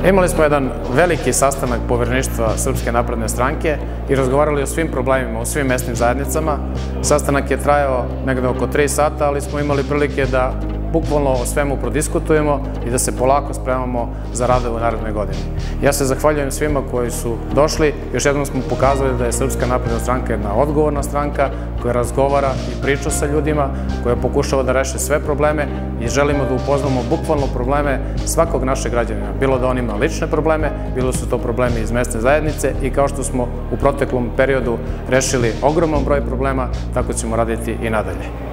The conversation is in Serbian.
Imali smo jedan veliki sastanak povereništva Srpske napredne stranke i razgovarali o svim problemima u svim mesnim zajednicama. Sastanak je trajao negde oko 3 sata, ali smo imali prilike da bukvalno o svemu prodiskutujemo i da se polako spremamo za radove u narednoj godini. Ja se zahvaljujem svima koji su došli. Još jednom smo pokazali da je Srpska napredna stranka jedna odgovorna stranka koja razgovara i priča sa ljudima, koja pokušava da reši sve probleme i želimo da upoznamo bukvalno probleme svakog našeg građanina. Bilo da on ima lične probleme, bilo su to problemi iz mesne zajednice i kao što smo u proteklom periodu rešili ogroman broj problema, tako ćemo raditi i nadalje.